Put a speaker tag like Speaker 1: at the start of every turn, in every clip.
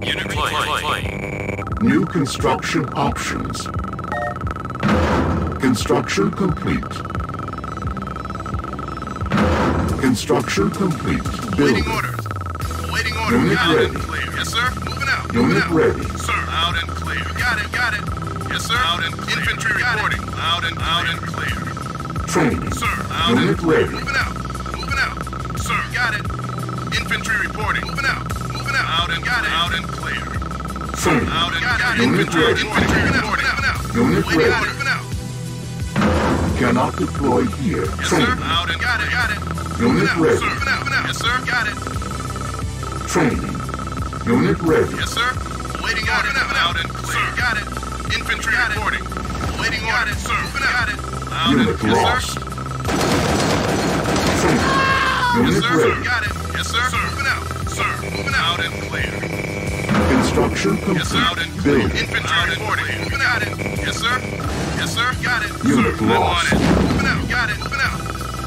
Speaker 1: Unit deploying.
Speaker 2: New construction options. Construction complete. Construction complete.
Speaker 3: Waiting
Speaker 2: Building.
Speaker 3: orders. Waiting orders.
Speaker 2: Unit
Speaker 3: Out
Speaker 2: ready.
Speaker 3: and clear. Yes, sir. Moving out.
Speaker 2: Unit
Speaker 3: Moving out.
Speaker 2: ready.
Speaker 3: Sir, out and clear. Got it. Got it. Yes, sir. Out and clear. Infantry reporting. Out and clear.
Speaker 2: Training.
Speaker 3: Sir, out
Speaker 2: Unit
Speaker 3: and clear.
Speaker 2: ready.
Speaker 3: Moving out. Moving out. Sir, got it. Infantry reporting. Moving out. Moving out. Out and got it. Out and clear.
Speaker 2: Training.
Speaker 3: Out and got it.
Speaker 2: Unit
Speaker 3: Infantry
Speaker 2: ready.
Speaker 3: infantry reporting. Moving out.
Speaker 2: Unit
Speaker 3: Waiting
Speaker 2: ready.
Speaker 3: orders. Moving out.
Speaker 2: Cannot deploy here.
Speaker 3: Yes, sir.
Speaker 2: Training.
Speaker 3: Out and got it. Got it.
Speaker 2: Unit
Speaker 3: Moving out,
Speaker 2: ready.
Speaker 3: sir. Moving out. Moving out. Yes, sir. Got it.
Speaker 2: Training. Unit ready.
Speaker 3: Yes, sir. Waiting order. Out and clear. Sir, got it. Infantry reporting. Waiting order. Sir, moving out. Got it. Out
Speaker 2: Unit
Speaker 3: and yes,
Speaker 2: lost.
Speaker 3: sir.
Speaker 2: Training.
Speaker 3: Yes,
Speaker 2: Unit
Speaker 3: sir.
Speaker 2: ready.
Speaker 3: Got it. Yes, sir. Moving out. Sir, moving out and clear.
Speaker 2: Construction
Speaker 3: Yes, sir. Out and
Speaker 2: complete.
Speaker 3: clear.
Speaker 2: Building.
Speaker 3: Infantry reporting. Moving out. Yes, sir. Yes, sir. Got it.
Speaker 2: Unit
Speaker 3: sir,
Speaker 2: lost.
Speaker 3: I'm on it. Moving out. Got it. Moving out.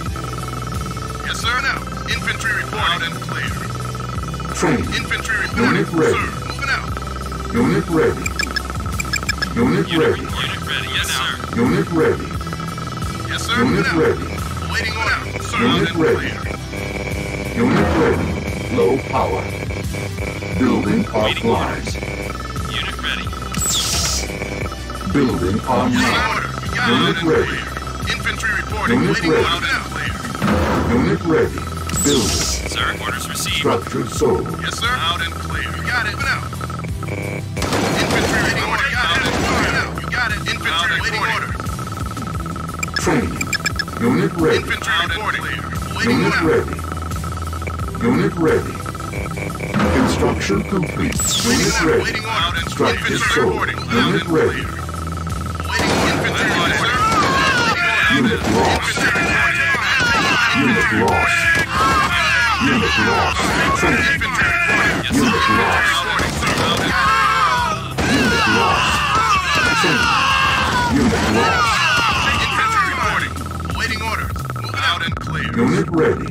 Speaker 3: Yes, sir. Now. Infantry reporting. Out and clear.
Speaker 2: Training.
Speaker 3: Infantry reporting.
Speaker 2: Unit ready.
Speaker 3: Sir, moving out.
Speaker 2: Unit ready. Unit ready.
Speaker 1: Unit ready. Yes, sir.
Speaker 2: Unit ready.
Speaker 3: Yes, sir.
Speaker 2: Unit
Speaker 3: moving out.
Speaker 2: ready.
Speaker 3: Waiting order. Sir,
Speaker 2: Unit
Speaker 3: out and
Speaker 2: ready.
Speaker 3: clear.
Speaker 2: Unit ready. Low power. Building
Speaker 1: Waiting
Speaker 2: offline.
Speaker 1: orders. Unit ready.
Speaker 2: Building
Speaker 3: Yes,
Speaker 2: online.
Speaker 3: order. You got
Speaker 2: Unit
Speaker 3: it. Out and
Speaker 2: ready.
Speaker 3: clear. Infantry reporting.
Speaker 2: Unit
Speaker 3: Waiting
Speaker 2: ready.
Speaker 3: order. Out and clear.
Speaker 2: Unit ready. Building.
Speaker 1: Sir, orders received.
Speaker 2: Structure sold.
Speaker 3: Yes, sir. Out and clear. You got it. Now. Infantry waiting order. Got it. Now. You got it. Infantry waiting order.
Speaker 2: Training. Unit ready.
Speaker 3: Infantry reporting. Waiting
Speaker 2: Unit
Speaker 3: order.
Speaker 2: ready. Unit ready. Construction complete.
Speaker 3: Waiting
Speaker 2: Unit
Speaker 3: order.
Speaker 2: ready.
Speaker 3: Waiting order.
Speaker 2: Structure
Speaker 3: Infantry
Speaker 2: sold.
Speaker 3: reporting. Out
Speaker 2: Unit
Speaker 3: and
Speaker 2: ready.
Speaker 3: clear. Waiting infantry reporting.
Speaker 2: Unit lost.
Speaker 3: Infantry reporting.
Speaker 2: Unit lost. Unit lost. Training.
Speaker 3: Infantry reporting.
Speaker 2: Unit lost. Unit lost. Training. Unit lost.
Speaker 3: Infantry reporting. Waiting orders. Moving out and clear.
Speaker 2: Unit ready.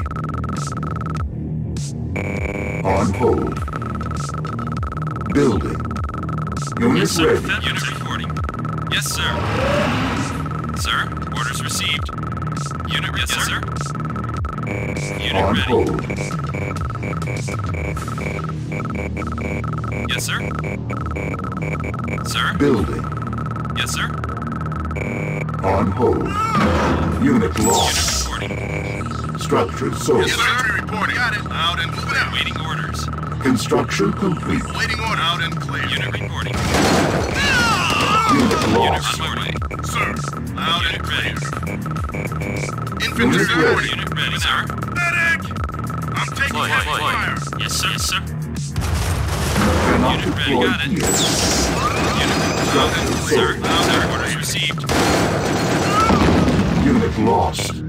Speaker 2: On hold. Building. Unit
Speaker 1: Yes, sir.
Speaker 2: ready.
Speaker 1: Unit reporting. Yes, sir. Sir, orders received. Unit ready. Yes, sir. Unit
Speaker 2: On
Speaker 1: ready.
Speaker 2: hold.
Speaker 1: Yes, sir. Sir.
Speaker 2: Building.
Speaker 1: Yes, sir.
Speaker 2: On hold. Unit
Speaker 1: Unit
Speaker 2: lost.
Speaker 1: reporting.
Speaker 2: Structure sold.
Speaker 3: Yes, infantry reporting. Got it. Out and moving out.
Speaker 1: Waiting orders.
Speaker 2: Construction complete.
Speaker 3: Waiting order. Out and clear.
Speaker 1: Unit reporting.
Speaker 2: Unit
Speaker 1: Unit
Speaker 2: lost.
Speaker 1: on my way.
Speaker 3: Sir. Out and
Speaker 1: Unit
Speaker 3: clear.
Speaker 1: ready.
Speaker 3: Infantry
Speaker 2: Unit ready.
Speaker 3: reporting.
Speaker 1: Unit ready, sir.
Speaker 3: Medic! I'm taking
Speaker 1: Fly,
Speaker 3: heavy
Speaker 1: fly.
Speaker 3: fire.
Speaker 1: Yes, sir. Yes, sir.
Speaker 2: Cannot
Speaker 1: Unit ready.
Speaker 2: deploy
Speaker 1: Got it.
Speaker 2: here.
Speaker 1: Unit.
Speaker 2: Structure
Speaker 1: Sir.
Speaker 2: sold.
Speaker 1: Sir. Orders received.
Speaker 2: Unit lost.